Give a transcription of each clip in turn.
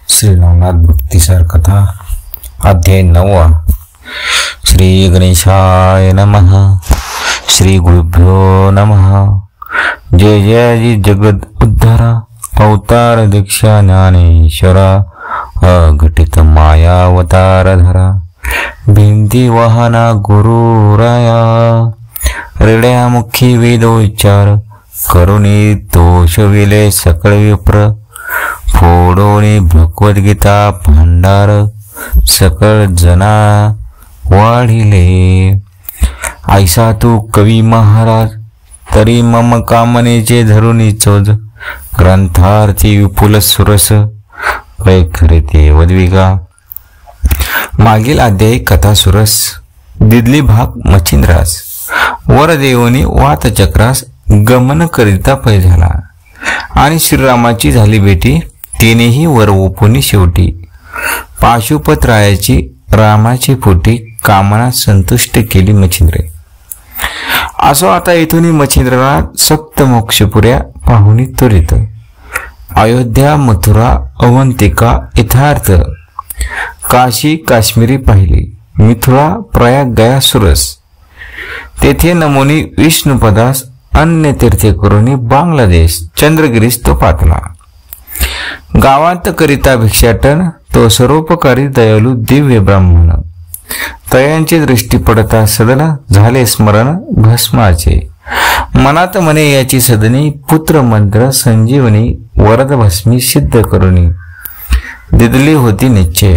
श्री नवनाथ भक्तिसार कथा अध्याय 9। श्री गणेशाय नमः। श्री गुरुभ्यो नमः। जय जय जगद उद्धारा अवतार दीक्षा ज्ञानेश्वरा अघटित मायावतार धरा भिंती वाहना गुरुराया रेड्या मुखी वेदोच्चार करुणी दोष विले सकळ विप्र फोडोनी भगवद्गीता भांडार सकळ जना वाढिले ऐसा तू कवी महाराज तरी मम कामनेचे धरुनी चोज ग्रंथार्थी विपुल सुरस खरे ते वद्विका। मागील अध्यायी कथा सुरस दिदली भाग मच्छिंद्रास वरदेवनी वातचक्रास गमन करिता पै झाला आणि श्रीरामाची झाली भेटी। तिनेही वर ओपुनी शेवटी पाशुपतरायाची रामाची पोटी कामना संतुष्ट केली मच्छिंद्रे। असो आता इथून मच्छिंद्राला सप्त मोक्षपुऱ्या पाहुणी त्वरित अयोध्या मथुरा अवंतिका यथार्थ काशी काश्मीरी पाहिली मिथुरा प्रयाग गया सुरस तेथे नमुनी विष्णुपदास अन्य तीर्थे करुनी बांगलादेश चंद्रगिरीस तो पातला। गावात करिता भिक्षाटन तो सर्वोपकारी दयालू दिव्य ब्राह्मण तयांची दृष्टी पडता सदन झाले स्मरण भस्माचे मनात मने याची सदनी पुत्र मंत्र संजीवनी वरद भस्मी सिद्ध करुनी दिदली होती निश्चय।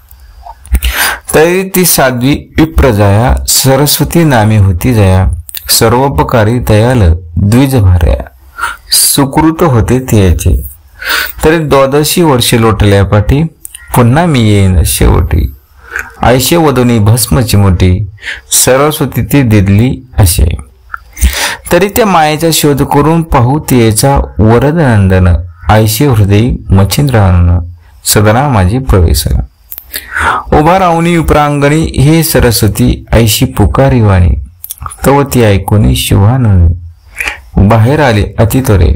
तरी ती साध्वी विप्रजाया सरस्वती नामे होती जया सर्वोपकारी दयाल द्विज भार्या सुकृत होते त्याचे। तरी 12 वर्षे लोटल्यापाठी पुन्हा मी येईन शेवटी आयशे वदुनी भस्म चिमुटी सरस्वती ती दिदली असे। तरी त्या मायेचा शोध करून पाहू तिचा वरद नंदन आयशे हृदयी मच्छिंद्रान सदना माझी प्रवेशला उभा राहुनी उपरांगणी हे सरस्वती ऐशी पुकारी वाणी तव ती ऐकून शुभानंदी बाहेर आले अतित्वरे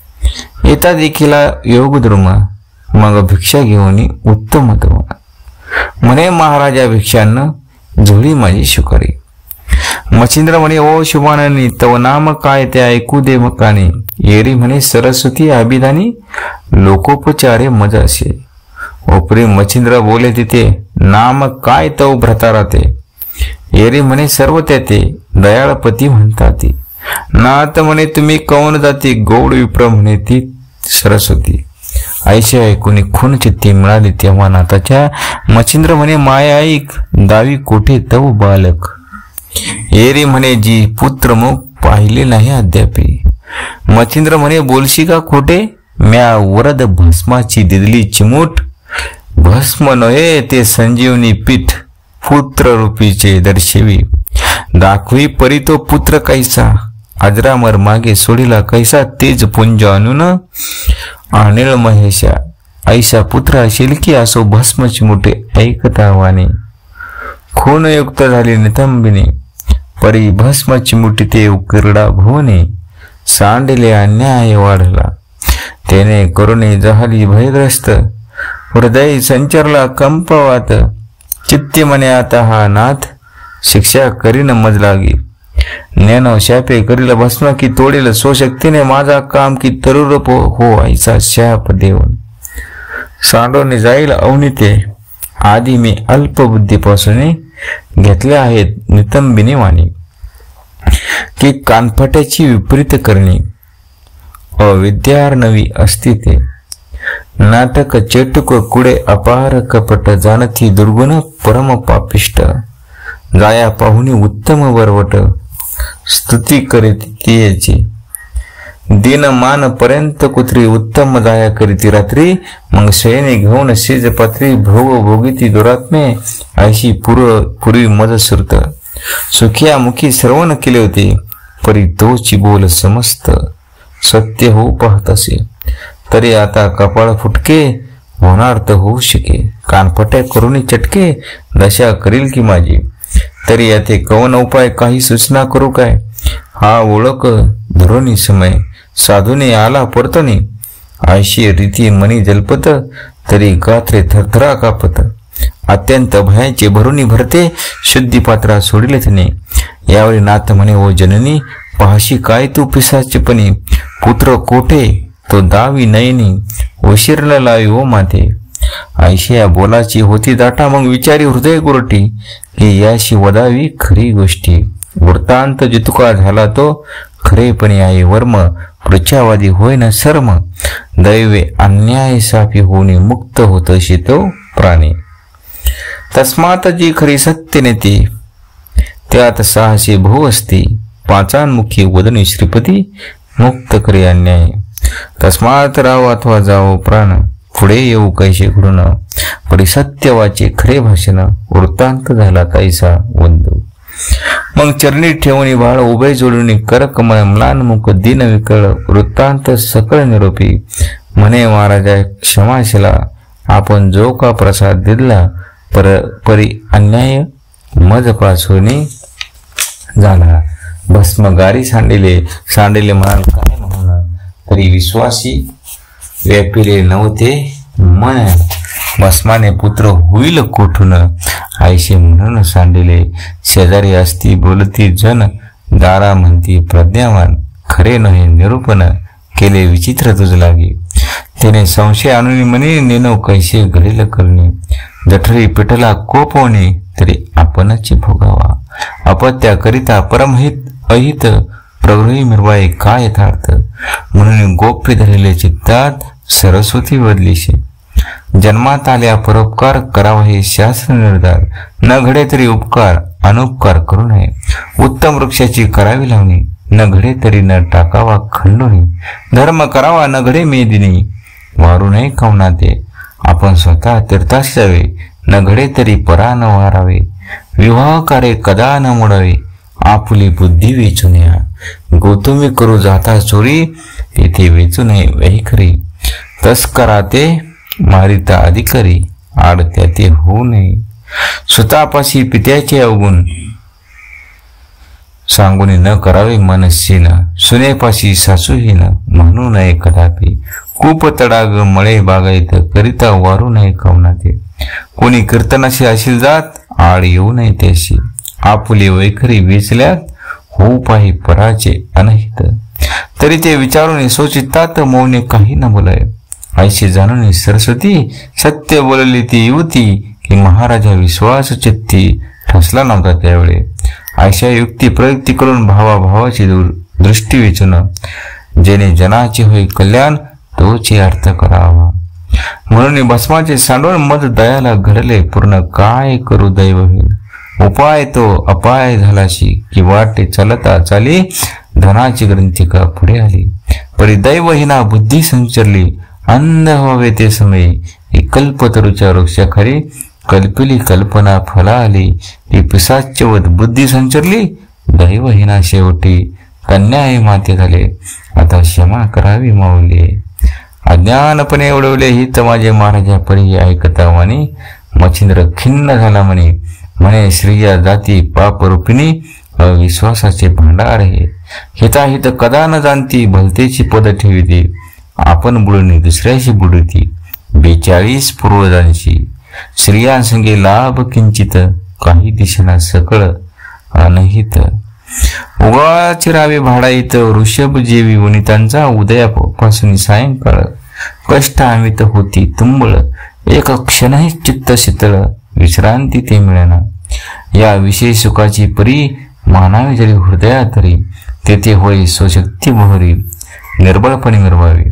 येता देखील योग द्रुम मग भिक्षा घेऊन उत्तम म्हणे महाराजा भिक्षांना झोळी माझी शुकारी। मच्छिंद्र म्हणे ओ शुभानंदी तव नाम काय ते ऐकू दे मकाने येरी म्हणे सरस्वती अभिधानी लोकोपचारे मज असे। ओपरी मच्छिंद्र बोले तिथे नाम काय तव भ्रतारा ते येरी म्हणे सर्व त्याते दयाळपती म्हणतात नाथ म्हणे तुम्ही कौन जाती गौड विप्र म्हणे ती सरस्वती ऐशी ऐकून खून चित्ती मिळाली तेव्हा नाथाच्या मच्छिंद्र म्हणे माया ऐक दावी कोठे तव बालक येरी म्हणे जी पुत्र मुख पाहिले नाही अद्यापी। मच्छिंद्र म्हणे बोलशी का खोटे म्या वरद भस्माची दिदली चिमूट भस्म नये ते संजीवनी पीठ पुत्र रूपीचे दर्शवी दाखवी परी तो पुत्र कैसा अजरामर मागे सोडीला कैसा तेज पुंज आणून अनिळ महेशा ऐसा पुत्र असेल की असो भस्मची मोठे ऐकता वाणी खून युक्त झाली नितंबिनी परी भस्मची मुठी ते उकिरडा भुवने सांडले अन्याय वाढला त्याने करुणे जहाली भयग्रस्त हृदय संचरला कंपवात चित्ती म्हणे आता हा नाथ शिक्षा करीन मज लागी ज्ञान शापे करील भस्म की तोडील स्वशक्तीने माझा काम की तरुरूप हो ऐसा शाप देऊन सांडोने जाईल अवनीते आधी मी अल्पबुद्धीपासून घेतले आहेत नितंबिनी वाणी की कानफट्याची विपरीत करणे अविद्यार्णवी असती ते नाटक चेटुक कुडे अपार कपट जानती दुर्गुण परम पापिष्ट जाया पाहुणी उत्तम वरवट स्तुती करीत तिची दिन मान पर्यंत कुत्री उत्तम जाया करीती रात्री मग शयने घेऊन शेज पात्री भोग भोगिती दुरात्मे ऐशी पूर्वी मज सुरत सुखिया मुखी श्रवण केले होते परी तोची बोल समस्त सत्य हो पाहत असे तरी आता कपाळ फुटके होणार तर होऊ शके कानफट्या करून चटके दशा करील की माझी तरी याते कवन उपाय काही सूचना करू काय हा ओळख धरोनी समय साधूने आला परतनी आयशी रीती मनी जलपत तरी गात्रे थरथरा कापत. अत्यंत भयाचे भरुनी भरते, शुद्धीपात्रा सोडिले तिने. यावेळी नाथ म्हणे, ओ जननी, पाहशी काय तू पिसाचेपणी. पुत्र कोठे तो दावी नयनी, उशीरला लावी ओ माते. आयशी या बोलाची होती दाटा, मग विचारी हृदय गुरटी, की याशी वदावी खरी गोष्टी. वृत्तांत जितुका झाला तो, खरेपणी आहे वर्म. प्रचावादी होय न सर्म, दैवे अन्याय साफी होऊन मुक्त होतशी तो प्राणी. तस्मात जी खरी सत्य नेती, त्यात साहसी भू असती. पाचांमुखी वदनी श्रीपती, मुक्त करी अन्याय. तस्मात राव अथवा जाओ प्राण, पुढे येऊ कैसे घडून. परी सत्यवाचे खरे भाषण, वृत्तांत झाला तैसा वंदू. मग चरणी ठेवणी बाळ उभे जोडून, करकमळ म्लान मुख दिन विकळ. वृत्तांत सकळ निरोपी, म्हणे महाराजा क्षमाशिला. आपण जो का प्रसाद दिला, परी अन्याय मज पासून झाला. भस्मगारी सांडिले म्हणाल काय म्हणून. तरी विश्वासी व्यापिले नव्हते मन, भस्माने पुत्र होईल कोठून. आयशे म्हणून सांडिले, शेजारी असती बोलती जन. दारा म्हणती प्रज्ञावान, खरे नव्हे निरूपण. केले विचित्र तुझ लागी, त्याने संशय आणून म्हणे. नेनो कैसे घडील करणे, जठरी पिठला कोपवणे. तरी आपणच भोगावा, अपत्याकरिता परमहित अहित. प्रगृही मिरवाई काय यथार्थ, म्हणून गोप्य धरले चित्तात सरस्वती बदलीशे. जन्मात आल्या परोपकार करावा हे शास्त्र निर्धार. न घडे तरी उपकार, अनुपकार करू नये. उत्तम वृक्षाची करावी लावणी, न घडे तरी न टाकावा खंडोनी. धर्म करावा न घडे मेदिनी, वारू नये कवनाते. आपण स्वतः तीर्थास जावे, न घडे तरी परा न वारावे. विवाह कार्य कदा न मोडावे, आपुली बुद्धी वेचू नया. गौतमी करू जाता चोरी, तेथे वेचू नये वैखरी. तस्करा ते मारिता अधिकारी, आडत्या ते होऊ नये. स्वतःपाशी पित्याचे अवगुण, सांगून न करावे मनस्सीन. सुनेपाशी सासूहीन, म्हणू नये कदापि. कूप तडाग मळे बागायत, करिता वारू नये कवनाते. कोणी कीर्तनाशी असेल जात, आड येऊ नये त्याशी. आपुले वैखरी वेचल्यात, होऊ पाही पराचे अनहित. तरी ते विचारून सोचितात, मौने काही न बोलाय. ऐशी जाणून सरस्वती, सत्य बोलली ती युवती. की महाराजा विश्वास चित्ती, ठसला नव्हता त्यावेळे. अशा युक्ती प्रयुक्ती करून भावाभावाची दृष्टी वेचून, जेणे जनाचे होई कल्याण, तोचे अर्थ करावा. म्हणून भस्माचे सांडवण मध दयाला घडले पूर्ण. काय करू दैवहीन, उपाय तो अपाय झालाशी. की वाटे चालता चाली, धनाची ग्रंथिका पुढे आली. परी दैवहीना बुद्धी संचरली, अंध व्हावे ते समयी. कल्पतरूच्या वृक्षाखाली, कल्पिली कल्पना फला आली. ती पिसाच्यवत बुद्धी संचरली, दैवहीना शेवटी. कन्याय माते झाले, आता क्षमा करावी माऊली. अज्ञानपणे उडवले हित माझे महाराजा परी. ऐकता वाणी मच्छिंद्र खिन्न झाला म्हणे. म्हणे श्रीया जाती पाप रूपिणी, अविश्वासाचे भांडार हे. हिताहित कदा न जाणती, भलतेची पद ठेविती. आपण बुडणी दुसऱ्याशी बुडती, 42 पूर्वजांशी. स्त्रियांसंगे लाभ किंचित, काही दिशेना सकळ अनहित. उगाची रावे भाडाईत, वृषभ जेवी वनितांचा. उदयापासून सायंकाळ, कष्ट आमित होती तुंबळ. एक क्षणही चित्त शीतळ, विश्रांती ते मिळेना. या विषय सुखाची परी, मानावी जरी हृदया तरी. तेथे होई स्वशक्ती मोहरी, निर्बळपणे मिरवावी.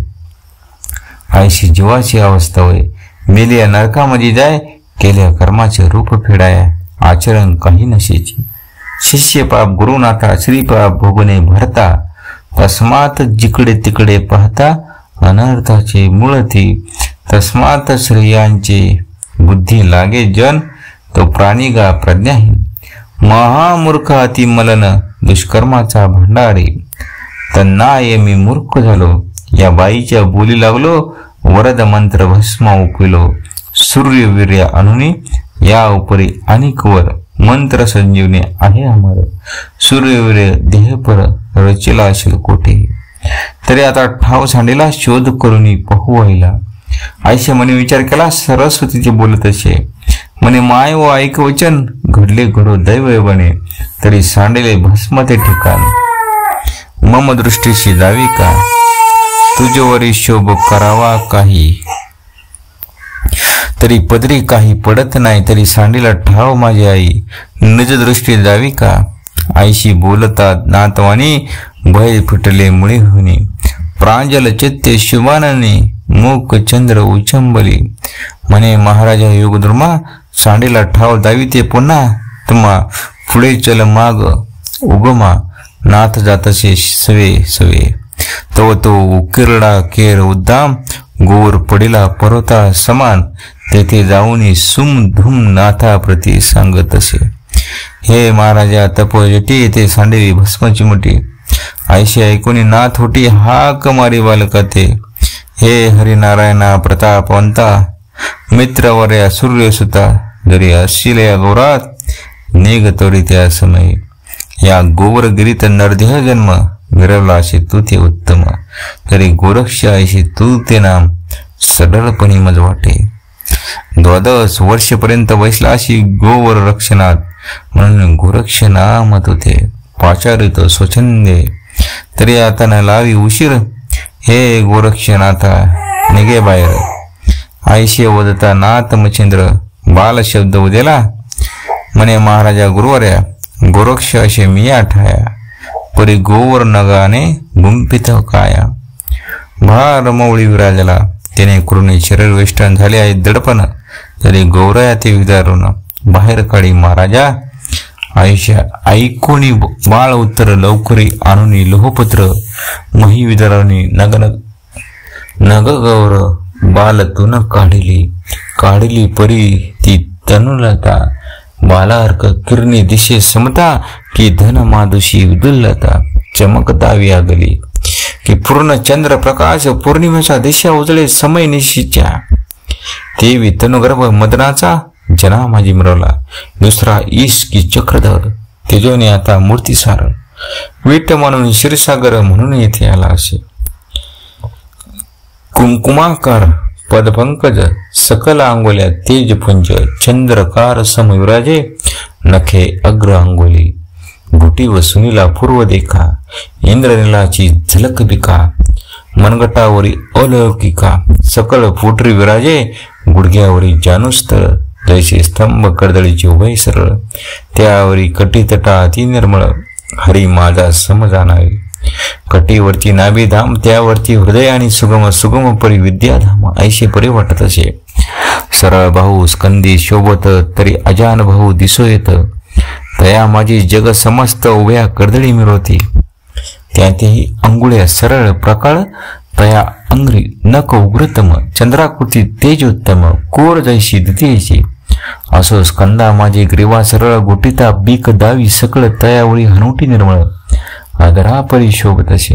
आयशी जीवाची अवस्था होय, मेलिया नरकामध्ये जाय. केल्या कर्माचे रूप फेडाया, आचरण काही नशेची. शिष्य पाप गुरुनाथा, श्रीपाप भोगणे भरता. तस्मात जिकडे तिकडे पाहता, अनर्थाचे मूळती. तस्मात श्रेयांचे बुद्धी लागे जन, तो प्राणी गा प्रज्ञाहीन. महामूर्ख अति मलन, दुष्कर्माचा भंडारी. तन्नाय मी मूर्ख झालो, या बाईच्या बोली लागलो. वरद मंत्र भस्म उकविलो, सूर्यवीर्य अनुनी. या उपरी अनेक वर, मंत्र संजीवने आहे अमर. सूर्यवीर्य देहपर, रचिला असेल कोठे. तरी आता ठाव सांडेला, शोध करून पाहू व्हायला. आईशा म्हणे विचार केला सरस्वतीचे बोलत असे. म्हणे माय व ऐक वचन, घडले घडो दैव बने, तरी सांडेले भस्म ते ठिकाण. मम दृष्टीशी जावी का, तुझ्यावरी शोभ करावा काही, तरी पदरी काही पडत नाही, तरी सांडीला ठाव माझी आई, निज दृष्टी जावी का. आईशी बोलतात नातवानी, भय फिटले मुळे होनी, प्रांजल चित्ते शुभाननी, मूक चंद्र उचंबली. म्हणे महाराजा योगधर्मा, सांडीला ठाव दावी ते पुन्हा, तुम्हा पुढे चल माग उगमा, नाथ जातसे सवे सवे. तव तो उकिरडा केर उद्दाम, गोर पडिला पर्वता समान, तेथे जाऊनी सुम धुम नाथा प्रती सांगत असे. हे महाराजा तपोजटी, येथे सांडेली भस्माची मुठी. आईशी ऐकून नाथ होती हाक मारी बालका ते. हे हरिनारायणा प्रतापवंता, मित्रवर्या सूर्यसुता, जरी असशील या गौरात, निघ तोडी त्या समय. या गोवरगिरीत नरदेह जन्म, मिरवला असे तू ते उत्तम, तरी गोरक्ष ऐशी तू ते नाम, सडळपणी मज वाटे. 12 वर्षपर्यंत वैसला अशी गोवर रक्षणात, म्हणून गोरक्ष नाम तुथे. पाचारित स्वच्छंदे, तरी आता न लावी उशीर, हे गोरक्षनाथा निघे बाहेर. आईशी वदता नाथ मच्छिंद्र, बाल शब्द उदेला. म्हणे महाराजा गुरुवर्या, गोरक्ष असे मिया ठाया, परी गोवर नगाने गुंपित काया. भार मवळी विराजला, त्याने करुणी शरीर वेष्टन झाले आहे दडपण, तरी गौरया ते विदारून बाहेर काढी महाराजा. आयुष्या ऐकोनी बाळ उत्तर लवकरी आणूनी लोहपत्र, मही विदारणी नग नग गौर बाल तुन काढिली, काढिली परी ती तनुलता. बालार्क किरणी दिशे समता, की धन मादुशी विदुल्लता. चमकता व्यागली, की पूर्ण चंद्र प्रकाश पौर्णिमेचा दिशा उजळे समय निशीच्या. देवी तनुगर्भ मदनाचा, जना माझी मिरवला, दुसरा ईश की चक्रधर, तेजोने आता मूर्तीसार. विट म्हणून क्षीरसागर, म्हणून येथे आला असे. कुंकुमाकार पदपंकज, सकल अंगोल्या तेजपुंज, चंद्रकार समविराजे, नखे अग्र अंगोली. घुटी व सुनीला पूर्व देखा, इंद्रनीलाची झलक बिका. मनगटावरी अलौकिका, सकळ पोटरी विराजे, गुडघ्यावरी जानुस्थळ. जैसे स्तंभ कर्दळीचे उभय सरळ, त्यावरी कटीतटा अति निर्मळ. हरी माझा समजानावे, कटीवरती नाभिधाम, त्यावरती हृदय आणि सुगम सुगम परी विद्याधाम. ऐशे परी वाटत असे. सरळ भाऊ स्कंदी शोभत, तरी अजान भाऊ दिसो येत. तया माझी जग समस्त उभ्या कर्दळी मिरवती. त्यातही अंगुळ्या सरळ प्रकाळ, तया अंग्री नक उग्रतम. चंद्राकृती तेजोत्तम, कोर जैशी द्वितीयची. असो स्कंदा माझी ग्रीवा सरळ, गोटिता बीक दावी सकळ. तयावळी हनुटी निर्मळ, आदरा परी शोभत असे.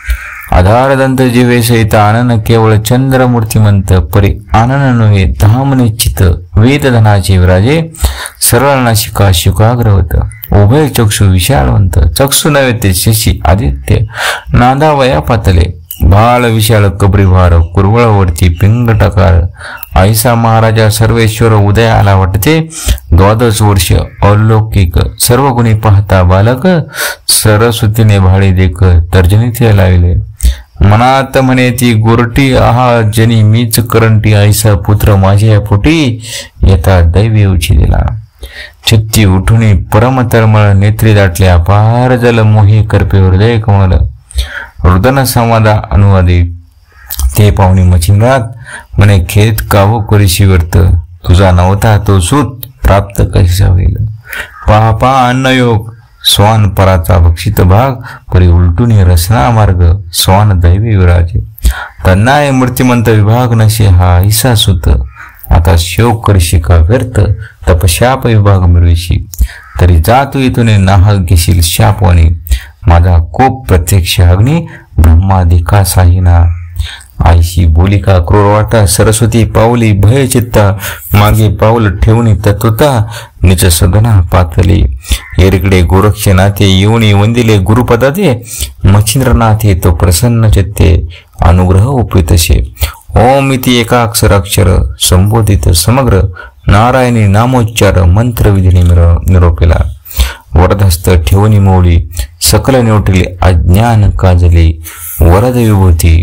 आधार दंत जीवे सहित आनन, केवळ चंद्र मूर्तिमंत. परी आनन नव्हे धाम निश्चित, वेद धनाचे विराजे. सरळ नाशिका शुकाग्रवत, उभय चक्षु विशालवंत. चक्षु नव्हे ते शशी आदित्य, नादावया पातले. भाळ विशाल कबरीभार, कुरवळवरती पिंगटकार. ऐसा महाराजा सर्वेश्वर उदय आला वाटते. 12 वर्ष अलौकिक, सर्व गुणी पाहता बालक. सरस्वतीने भाळे देख, तर्जनीचे लावले. मनात म्हणे ती गोरटी, आहा जनी मीच करंटी. ऐसा पुत्र माझ्या पोटी, येता दैवी उचिदिला. चित्ती उठुनी परम तळमळ, नेत्री दाटल्या पार जल. मोही करपे हृदय कमल, हृदन संवादा अनुवादी. ते पाहुणी मचिंद्रात, म्हणे खेत कावो करीशी व्यर्थ. तुझा नव्हता तो सूत, प्राप्त कसा होईल. पापा अन्नयोग, स्वान पराचा भक्षित भाग. परी उलटूनी रसना मार्ग, स्वान दैवी विराजे. तन्नाय मूर्तिमंत विभाग नशे हा ऐसा सुत. आता शोक करशी का व्यर्थ, तपशाप विभाग मिळविशी. तरी जातो इथून नाहक घेशील शापवाणी. माझा कोप प्रत्यक्ष अग्नी, ब्रह्मादिका साहिना. आईशी बोलिका क्रूर वाटा, सरस्वती पावली भय चित्ता. मागे पाऊल ठेवणी तत्वता, निज सदना पातली. एरकडे गोरक्षनाथे येऊनी वंदिले गुरुपदाते. मच्छिंद्रनाथे तो प्रसन्न चित्ते, अनुग्रह उपवितसे. ओम इति एकाक्षराक्षर संबोधित समग्र नारायणी नामोच्चार मंत्रविधीने निरोपेला. वरदहस्त ठेवणी मोडी सकल निवटली अज्ञान काजली वरद विभूती.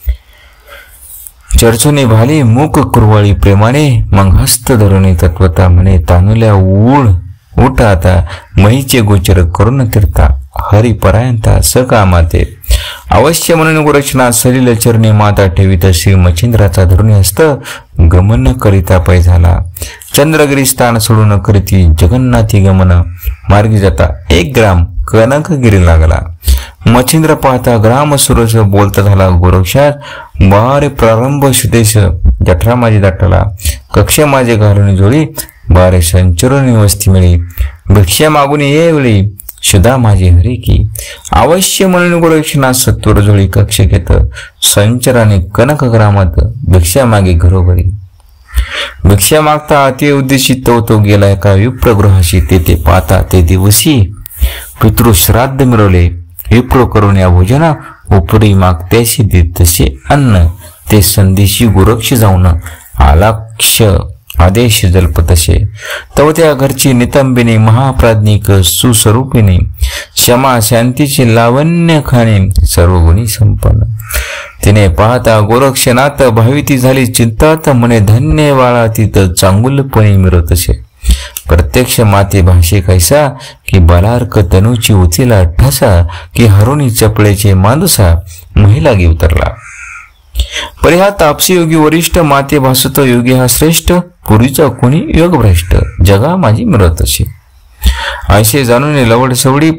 चर्चुनी भाली मूक कुरवाळी प्रेमाने मग हस्त धरुणी तत्वता म्हणे तानुल्या उठ आता महीचे गोचर करून तीर्था हरिपरायंता सकामाते. अवश्य म्हणून गोरक्षणा सलील चरणी माता ठेवीत श्री मच्छिंद्राचा धरुणी हस्त गमन करिता पै झाला. चंद्रगिरी स्थान सोडून करीती जगन्नाथी गमन मार्गी जाता 1 ग्राम कनकगिरी लागला. मच्छिंद्र पाहता ग्राम सुरस बोलता झाला गोरक्षात बारे प्रारंभ सुदेश जठरा माझी दाटला. कक्ष माझे घालून जोडी बारे संचरण वस्ती मिळी. भिक्षा मागून ये वेळी शुदा माझी हरी की. अवश्य म्हणून गोरक्षणा सत्वर जोळी कक्ष घेत संचराने कनक ग्रामात भिक्षा मागे घरोघरी. भिक्षा मागता अति उद्देशित तो गेला एका विप्रगृहाशी. तेथे पाहता ते दिवशी पितृश्राद्ध मिळवले. विप्र करून या भोजना उपरी मागत्याशी देत तसे अन्न. ते संदेशी गोरक्ष जाऊन आलाक्ष आदेश जल्पतसे. तव त्या घरची नितंबिनी महाप्राज्ञिक सुस्वरूपिणी क्षमा शांतीची लावण्य खाणे सर्वगुणी संपन्न. तिने पाहता गोरक्षनाथ भाविती झाली चिंतात म्हणे धन्य वाळा तिथं चांगुलपणी मिळतसे. प्रत्यक्ष माते भाषे कैसा की बलार्क तनूची उचीला ठसा की हरुणी चपळेचे मांदुसा महिला गी उतरला. परी हा तापसी योगी वरिष्ठ माते भासतो योगी हा श्रेष्ठ पूर्वीचा कोणी योग भ्रष्ट जगा माझी मिळत असे. ऐसे जाणून लवड सवडी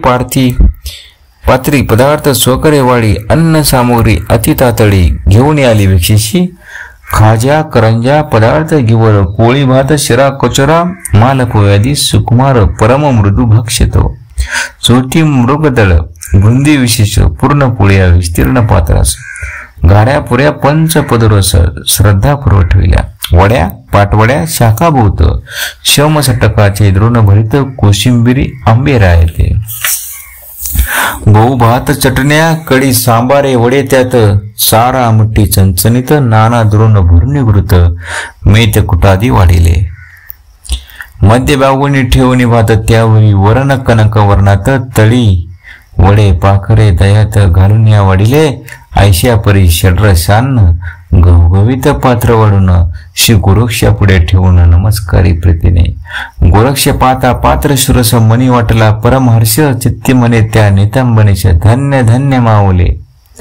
पात्री पदार्थ स्वकरे वाडी अन्न सामुग्री अति तातडी घेऊन आली भिक्षेशी. खाजा करंजा पदार्थ घेवर पोळी भात शिरा कचोरा माल पोयादी सुकुमार परम मृदू भक्षतो. चोटी मृगदळ बुंदी विशेष पूर्ण पोळ्या विस्तीर्ण पात्रास. गाड्या पुऱ्या पंच पदरस श्रद्धा पुरवठविल्या. वड्या पाटवड्या शाखाभूत शमसटकाचे द्रोण भरित कोशिंबिरी आंबे रायते. गहू भात चटण्या कडी सांबारे वडे त्यात सारा मुठ्ठी चणचणीत नाना द्रोण भरून घृत मेत कुटादी वाढिले. मध्य बागुनी ठेवणी भात त्यावेळी वरण कनक वर्णात तळी वडे पाखरे दयात घालून या वाढिले. ऐशा परी षड्रसान्न गवगवीत पात्र वाढून श्री गोरक्षा पुढे ठेवून नमस्कारी प्रीतीने. गोरक्ष पाता पात्र सुरस मनी वाटला परमहर्ष चित्ती म्हणे त्या नितंबनेचे धन्य धन्य मावले.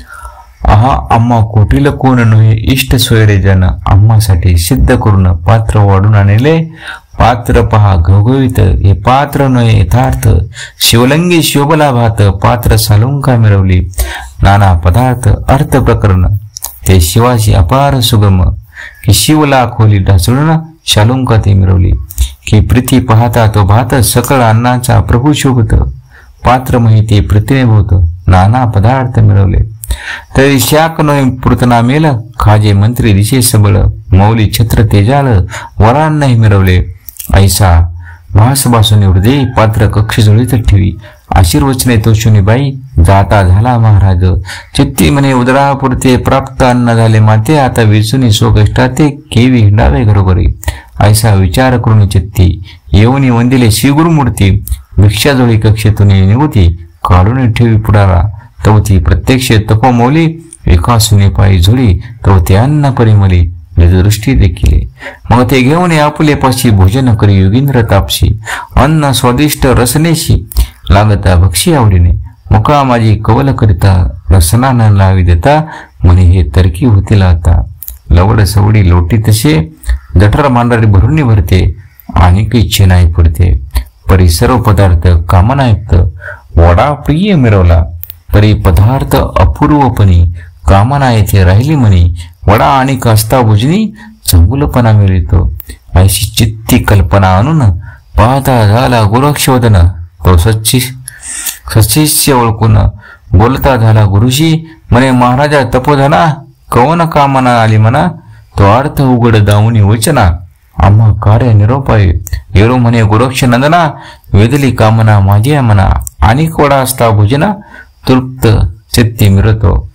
आहा आम्हा कोटील कोण नव्हे इष्ट सोयरे जन आम्हासाठी सिद्ध करून पात्र वाढून आणले. पात्र पहा घवघवीत हे पात्र नये यथार्थ शिवलंगी शोभला भात पात्र सालुंका मिळवली. नाना पदार्थ अर्थ प्रकरण ते शिवाची अपार सुगम की शिवला खोली ढासळून शालुंका ते मिळवली. की प्रीती पाहता तो भात सकळ अन्नाचा प्रभू शोभत. पात्र माहिती प्रीतीने भोवत नाना पदार्थ मिळवले. तरी शाक नये पूर्तना मेल खाजे मंत्री दिशे सबळ मौली छत्र तेजाल वरान नाही मिळवले. ऐसा भासबासून हृदय पात्र कक्ष जुळीत ठेवी. आशीर्वचने तो बाई जाता झाला महाराज. चित्ती म्हणे उदरापुरते प्राप्त अन्न झाले माते आता विचुनी स्वकष्टाते केवी हिंडावे घरोघरी. ऐसा विचार करून चित्ती येऊनी वंदिले श्रीगुरुमूर्ती. भिक्षाजोळी कक्षेतून निवती काढून ठेवी पुढारा. तवती प्रत्यक्ष तपोमौली एकासुनी पायी झोळी तवती अन्न परिमली दृष्टी देखील. मग ते घेऊन आपुले पाशी भोजन करी योगींद्र तापशी. अन्न स्वादिष्ट रसनेशी लागता भक्षी आवडीने. मुका माझी कवल करिता रसना न लावी देता म्हणे हे तरकी होतील आता. लवड सवडी लोटी तसे जठर मांडारी भरून भरते आणि इच्छे नाही पडते. परी सर्व पदार्थ कामनायुक्त वडा प्रिय मिरवला. परी पदार्थ अपूर्वपणी कामना येथे राहिली म्हणे. वडा आणि कास्ता भुजनी चांगुलपणा मिळतो. अशी चित्ती कल्पना आणून पाहता झाला गोरक्षवदन. तो सचिष्य ओळखून बोलता झाला गुरुशी म्हणे महाराजा तपोधना कवन कामना आली म्हणा. तो अर्थ उघड दावणी वचना आम्हा कार्य निरोपाय येरो म्हणे गोरक्ष नंदना. वेदली कामना माझी म्हणा आणि वडा असता भुजना तृप्त चित्ती मिळतो.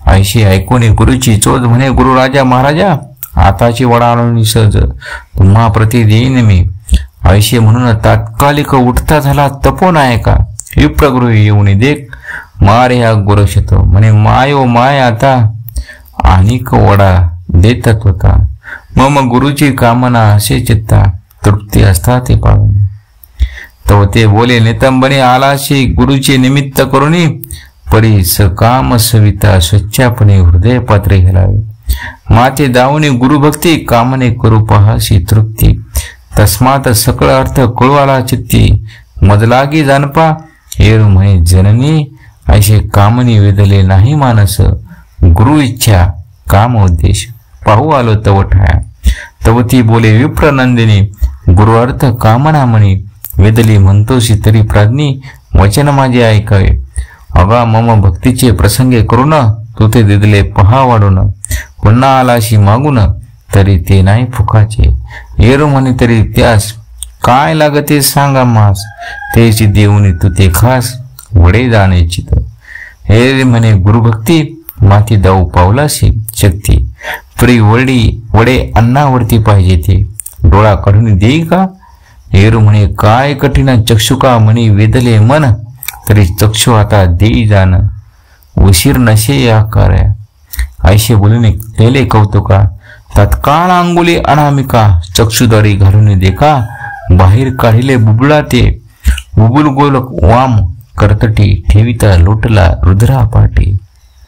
ऐशी ऐकून गुरुची चोच म्हणे, गुरु राजा महाराजा, आताची वडा आणून सहज तुम्हा प्रती देईन मी. ऐशी म्हणून तात्कालिक उठता झाला तपोनायका. विप्रगृह येऊन देख मारे हा गुरुशत म्हणे, माय ओ माय आता अनेक वडा देतात होता. मग गुरुची कामना असे चित्ता तृप्ती असता ते पाहुणे. तो ते बोले, नितंबने आलाशी गुरुचे निमित्त करुणी परी सकाम सविता स्वच्छापणे हृदय पात्रे घालावे. माते दावणे गुरुभक्ती कामने करू पहाशी तृप्ती. तस्मात सकळ अर्थ कळवाला चित्ती मजलागी जाणपा. हेरू म्हणे जननी असे कामनी वेदले नाही मानस. गुरु इच्छा काम उद्देश पाहू आलो तव ठाया. तवती बोले विप्रनंदिनी गुरु अर्थ कामना म्हणी. वेदली म्हणतोशी तरी प्राज्ञी वचन माझे ऐकावे. अगा मम भक्तीचे प्रसंगे करून तू ते दिदले पहा वाढून. पुन्हा आलाशी मागून तरी ते नाही फुकाचे. येरू म्हणे तरी त्यास काय लागते सांगा मास. तेची देऊनी तू ते खास वडे जाणे चित. हे म्हणे गुरुभक्ती माती दाऊ पावलाशी शक्ती. परी वडे अन्नावरती पाहिजे ते डोळा काढून देई का. हेरू म्हणे काय कठीण चक्षुका म्हणे वेदले मन. तरी चक्षु आता देई जाण उशीर नशे या कार्या. ऐशे बोलून केले कौतुका. तत्काळ अंगुली अनामिका चक्षुद्वारी घालून देखा. बाहेर काढिले बुबुळा ते बुबुल गोल वाम करतटी ठेविता लोटला रुद्रा पाठी.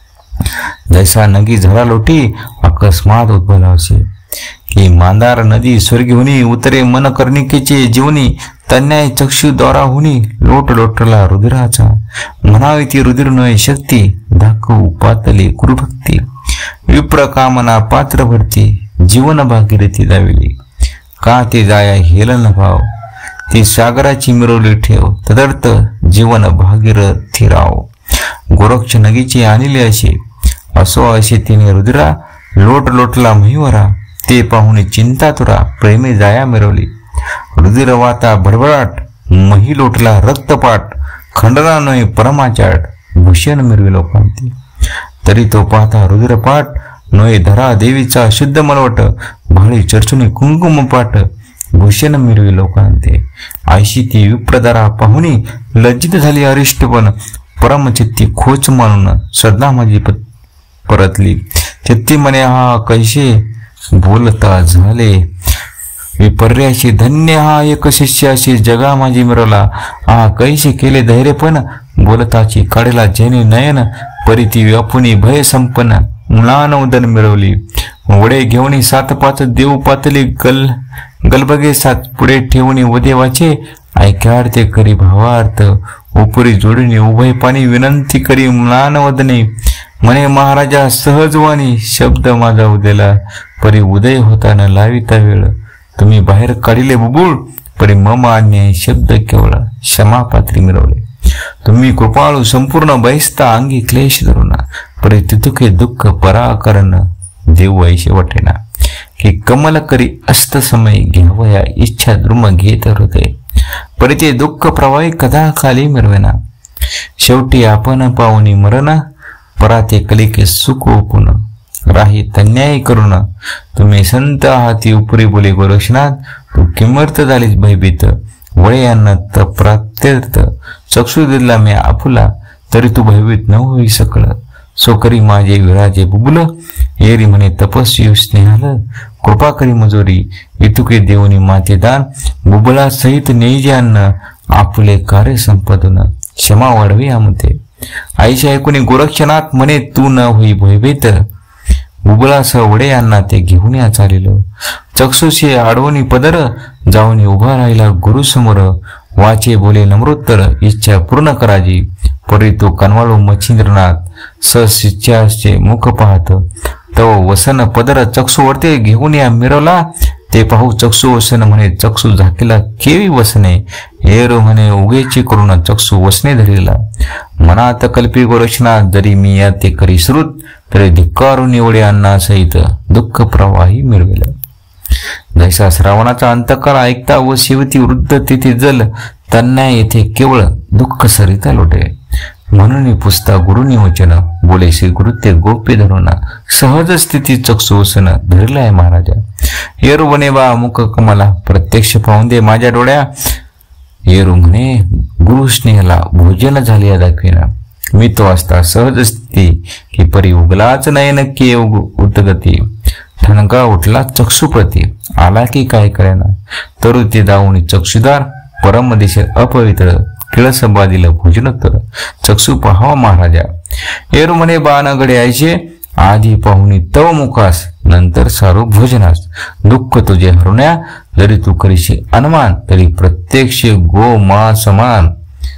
जैसा नगी झरा लोटी अकस्मात उद्भवलावसे. की मांदार नदी स्वर्गीहुनी उतरे मन कर्णिकेचे जीवनी. तन्याय चक्षु द्वारा हुनी लोट लोटला रुद्राचा. म्हणावी ती रुद्र नये शक्ती दाखवू पातली गुरुभक्ती. विप्र कामना पात्र भरती जीवन भागीरथी दाविली. का ते जाया हेलन भाव ती सागराची मिरवली ठेव. तदर्थ जीवन भागीरथी राव. गोरक्ष नगीची आणले असे असो असे तिने रुद्रा. लोट लोटला महिवरा ते पाहुणे चिंता तुरा. प्रेमे जाया मिरवली रुधिर वाता भडभडाट. मही लोटला रक्तपाट खंडना नये परमाचाट. भूषण मिरवी लोकांती तरी तो पाहता रुधिरपाट. नये धरा देवीचा शुद्ध मलवट. भाळी चर्चुनी कुंकुम पाट. भूषण मिरवी लोकांते. आयशी ती विप्रदारा पाहुणी लज्जित झाली अरिष्टपण. परमचित्ती खोच मानून श्रद्धा माझी परतली. चित्ती म्हणे हा कैसे बोलता झाले. विपर्याशी धन्य हा एक शिष्याशी जगा माझी मिरवला. हा कैसे केले धैर्यपण बोलताची काढला जैने नयन. परी ती व्यापुनी भय संपन्न मुलान उदन मिळवली. वडे घेऊन 7-5 देऊ पातली गलबगे 7 पुढे ठेवून वदेवाचे. ऐक्यार ते करी भावार्थ उपरी जोडीने उभय पाणी विनंती करी मुलान वदने. म्हणे महाराजा सहजवाणी शब्द माझा उद्याला. परी उदय होताना लाविता वेळ तुम्ही बाहेर काढिले बुबुळ. परी मम अन्याय शब्द केवळ क्षमापात्री मिळवले. तुम्ही कृपाळू संपूर्ण बैसता अंगी क्लेश धरुना. परी तितुके दुःख पराकरण देऊ ऐशे वटेना. की कमल करी अस्त समय घ्यावया इच्छा द्रुम घेत हृदय. परी ते दुःख प्रवाही कदा खाली मिरवेना. शेवटी आपण पाहुणी मरण पराते कलिके सुख ओपून. राही तन्याय करून तुम्ही संत आहाती उपरी बोले गोरक्षनाथ. तू किमर्थ झालीस भयभीत. वळे अन्न प्रत्यर्थ चक्षु दिला मी आपुला. तरी तू भयभीत न होई सकळ. सो करी माझे विराजे बुबुल. येरी म्हणे तपस्वी स्नेहाल. कृपा करी मजोरी इतुके देऊनी माते दान. बुबुला सहित नेजे अन्न आपुले कार्य संपदून. क्षमा वाढवी आमते. आईच्या ऐकून गोरक्षनाथ म्हणे तू न होई भयभीत. बुबुलासह वडे अण्णा ते घेऊन या चालिलो. चक्षुशी आडवणी पदर जाऊन उभा राहिला गुरु समोर. वाचे बोले नम्रोत्तर इच्छा पूर्ण कराजी. परी तो कनवाळू मच्छिंद्रनाथ सशिष्याचे मुख पाहत. तो वसन पदर चक्षु वरते घेऊन या मिरवला. ते पाहू चक्षु वसन म्हणे चक्षु झाकीला केवी वसने. हेरो म्हणे उगेची करून चक्षु वसने धरिला. मनात कल्पी गोरक्षनाथ जरी मी या ते करी श्रुत. तरी धिक्कारून एवढे अण्णा सहित दुःख प्रवाही मिळवेल. जैसा श्रावणाचा अंतकाळ ऐकता व शिवती वृद्ध तिथे जल. त्यांना येथे केवळ दुःख सरिता लोटे. म्हणून पुसता गुरुनी वचन बोले श्री गुरु ते गोप्य धरून सहज स्थिती चक्षुसन धरलाय महाराजा. येरू बने बा मुख कमला प्रत्यक्ष पाहून दे माझ्या डोळ्या. येरू म्हणे गुरु स्नेहाला भोजन झाले दाखविना. मी तो असता सहज स्थिती की परी उगलाच नाही नक्की उतगती. ठणका उठला चक्षुप्रती आला की काय करेना. तरू ते दावणी चक्षुदार परम दिशे अपवित्र किळसबा दिलं भोजनोत्तर. चक्षु पाहावा महाराजा. येरू म्हणे बाणगडे यायचे आधी पाहुणी तव मुखास नंतर सारो भोजनास. दुःख तुझे हरुण्या जरी तू करीशी अनुमान तरी प्रत्यक्ष गो मा समान.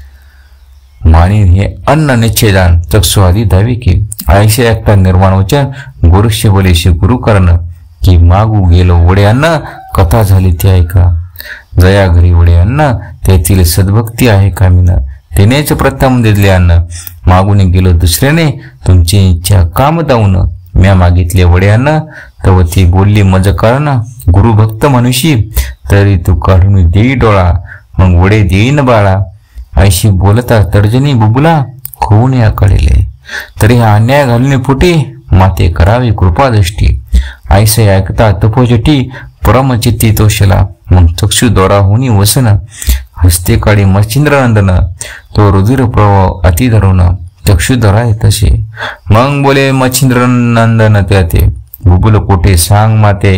मानी हे अन्न निश्चयदान चक्षु आधी दावी की. ऐसे एकटा निर्माण वचन गुरुष्य बोलेशी गुरु करण की मागू गेलो वडे अन्न कथा झाली ती ऐका. जया घरी वडे अन्न त्यातील सद्भक्ती आहे कामीन. तिनेच प्रथम दिले अन्न मागून गेलो दुसऱ्याने तुमची इच्छा काम दाऊन. म्या मागितले वडे अन्न तव ती बोलली मज कारण. गुरु भक्त मनुष्य तरी तू काढून देई डोळा मग वडे देईन बाळा. ऐशी बोलता तर्जनी बुबुला होऊन या कळले. तरी हा अन्याय घालून फुटे माते करावी कृपादृष्टी. ऐसे ऐकता तपोजटी परमचित्ती तोषला. मग चक्षु दोरा होनी वसन हस्ते काळी मच्छिंद्रनंदन. तो रुधिर प्रवाह अति धरून चक्षु धराय तसे. मग बोले मच्छिंद्रनंदन त्याते बुबुल कोठे सांग माते.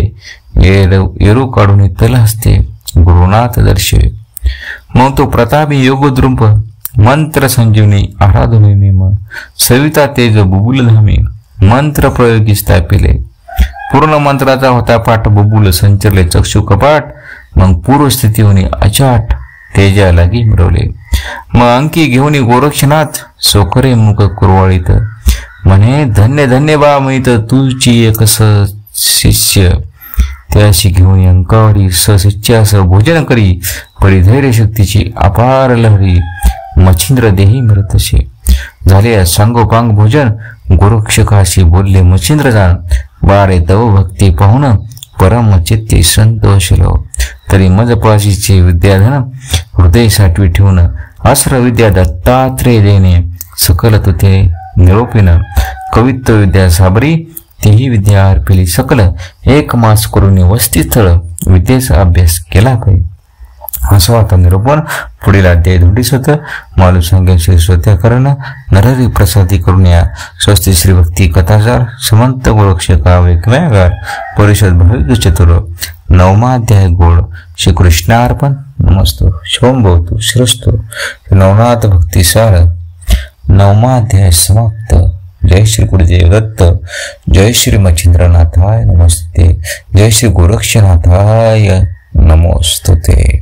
येरू काढून तल हसते गुरुनाथ दर्शवे. मग तो प्रतापी योगद्रुप मंत्र संजीवनी आराधने नेम. सविता तेज बुबुल धामी मंत्र प्रयोगी स्थापिले. पूर्ण मंत्राचा होता पाठ बुबुल संचरले चक्षु कपाट. मग पूर्व स्थिती होणी अचाट तेजा लागी मिरवले. मग अंकी घेऊन गोरक्षनाथ सोखरे मुख कुरवाळीत. म्हणे धन्य धन्य बा मिळत तुझची एक शिष्य. त्याशी घेऊन अंकावरी सशिष्यास भोजन करी परी धैर्य शक्तीची अपार लहरी. मच्छिंद्र देही मृतशी झाले सांगोपांग भोजन. गोरक्षकाशी बोलले मच्छिंद्र जाण बारे तव भक्ती पाहून परम चित्ती संतोषलो. तरी मजपाशीचे विद्याधन हृदय साठवी ठेवून अस्त्र विद्या दत्तात्रेय देणे. सकल तुथे निरोपीन कवित्व विद्या साबरी तेही विद्या अर्पिली सकल. एक मास करून वस्तीस्थळ विद्येचा अभ्यास केला पाहिजे. असं आता निरूपण पुढील अध्याय धोंडीस होतं. मालू सांगेन श्री स्वत्याकरण नरहरी प्रसादी करून या. स्वस्ती श्री भक्ती कथासार समंत गोरक्षका वेकव्यागार परिषद भाविक चतुर. 9वा अध्याय गोड. श्री कृष्णार्पण नमस्तु. शुभम भवतु. श्रेष्ठ नवनाथ भक्तिसार 9वा अध्याय समाप्त. जय श्री गुरुदेव दत्त. जय श्री मच्छिंद्रनाथाय नमस्ते. जय श्री गोरक्षनाथाय नमोस्तुते.